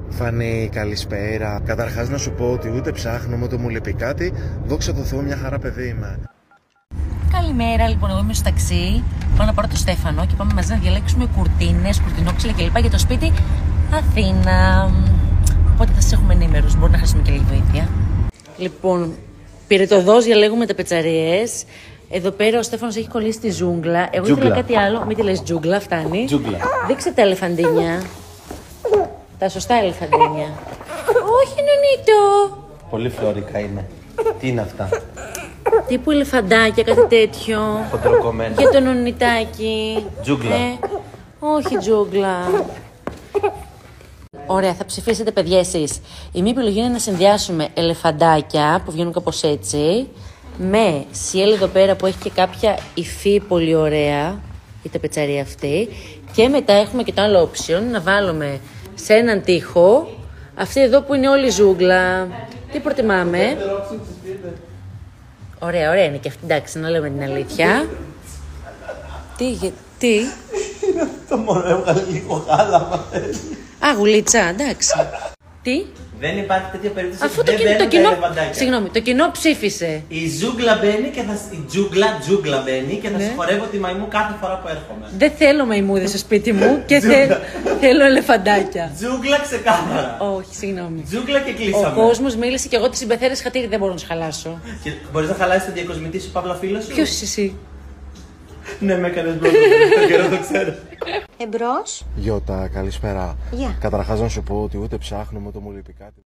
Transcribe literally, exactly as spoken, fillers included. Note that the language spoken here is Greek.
Φανή, καλησπέρα. Καταρχάς να σου πω ότι ούτε ψάχνω, ούτε μου λείπει κάτι. Δόξα τω Θεώ, μια χαρά παιδί είμαι. Καλημέρα, λοιπόν, εγώ είμαι στο ταξί. Πάω να πάρω το Στέφανο και πάμε μαζί να διαλέξουμε κουρτίνες, κουρτινόξυλα κλπ. Για το σπίτι Αθήνα. Οπότε θα σας έχουμε ενήμερους. Μπορεί να χρειαστούμε και λίγη βοήθεια. Λοιπόν, πυρετοδός διαλέγουμε τα πετσαρίες. Εδώ πέρα ο Στέφανος έχει κολλήσει τη ζούγκλα. Εγώ ήθελα κάτι άλλο. Μην τη λες τζούγκλα, φτάνει. Τζούγκλα. Δείξτε τα ελεφαντίνια. Τα σωστά ελεφαντίνια. Όχι, νονίτο. Πολύ φλόρικα είναι. Τι είναι αυτά? Τύπου ελεφαντάκια, κάτι τέτοιο. Χοντροκομμένα. Για το νονιτάκι. Τζούγκλα. Ε, όχι τζούγκλα. Ωραία, θα ψηφίσετε, παιδιά, εσείς. Η μία επιλογή είναι να συνδυάσουμε ελεφαντάκια που βγαίνουν κάπως έτσι με σιέλ εδώ πέρα που έχει και κάποια υφή πολύ ωραία η ταπετσαρία αυτή. Και μετά έχουμε και το άλλο option να βάλουμε σε έναν τοίχο αυτή εδώ που είναι όλη ζούγκλα. Τι προτιμάμε? Ωραία, ωραία είναι και αυτή, εντάξει, να λέμε την αλήθεια. Τι, γε- τι? Το μόνο έβγαλε λίγο γάλαμα. Α, γουλίτσα, εντάξει. Τι? Δεν υπάρχει τέτοια περίπτωση. Αφού το, δεν κοινό, το μπαίνουν κοινό. τα ελεφαντάκια. Συγγνώμη, το κοινό ψήφισε. Η ζούγκλα μπαίνει και θα. Η τζούγκλα, τζούγκλα μπαίνει και θα Ναι. συγχωρεύω τη μαϊμού κάθε φορά που έρχομαι. Δεν θέλω μαϊμούδες στο σπίτι μου και θε, θέλω ελεφαντάκια. Τζούγκλα ξεκάθαρα. Όχι, συγγνώμη. Τζούγκλα και Ο κλείσαμε. κόσμος μίλησε και εγώ τις συμπεθέρες χατήρι δεν μπορώ να τους χαλάσω. Και μπορείς να χαλάσεις τον διακοσμητή σου, Παύλα, φίλο σου? Ποιος είσαι εσύ? Ναι, με έκανες μπλοκ. Το καιρό το ξέρω. Εμπρός. Γιώτα, καλησπέρα. Γεια. Καταρχάς να σου πω ότι ούτε ψάχνω, ούτε μου λείπει κάτι.